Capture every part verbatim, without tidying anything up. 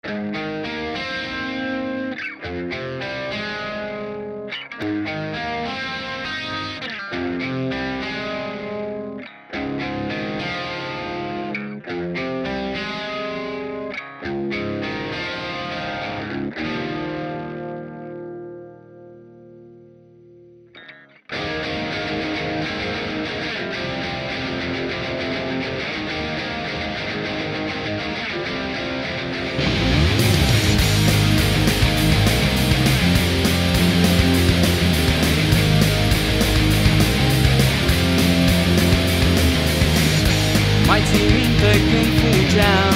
Mai ții minte când fugeam,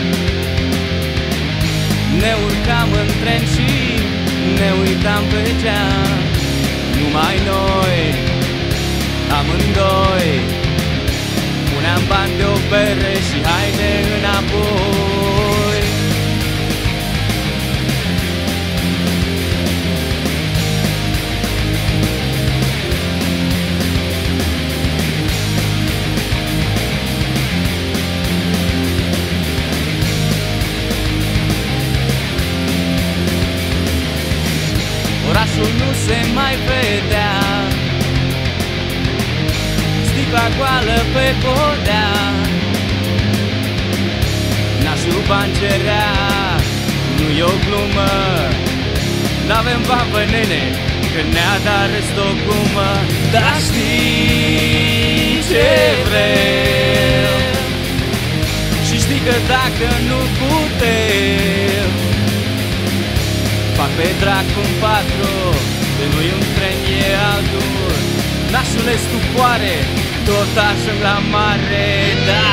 ne urcam în tren și ne uitam pe geam. Numai noi, amândoi, puneam bani de o bere și haide înapoi. Orașul nu se mai vedea, sticla goală pe podea, nașul bani cerea, nu-i o glumă, n-avem bani pe nene, că ne-a dat rest o glumă. Dar știi ce vrem și știi că dacă nu putem, fac pe dracu un patru, de nu-i un tren, e altul. Nașule stupoare, tot ajung la mare, da!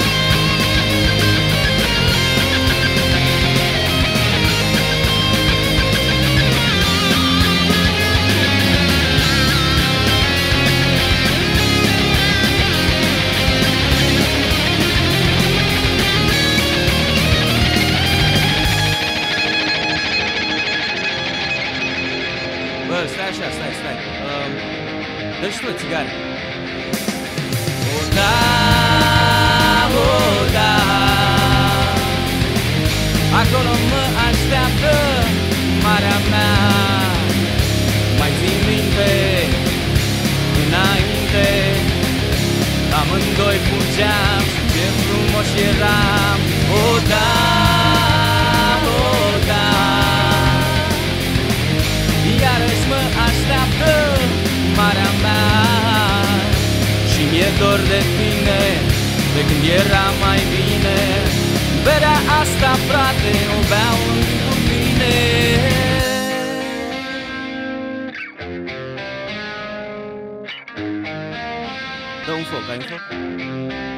Bă, stai așa, stai, stai. Um, Dă-și tu o țigară. O, da, o, da, acolo mă așteaptă marea mea. Mai ții minte, înainte, amândoi fugeam și ce frumos eram. O, da, o, da, iarăși mă așteaptă marea mea. Și mi-e dor de tine, de când era mai bine. Berea asta, frate, o beau cu tine. Dă un foc, ai un foc?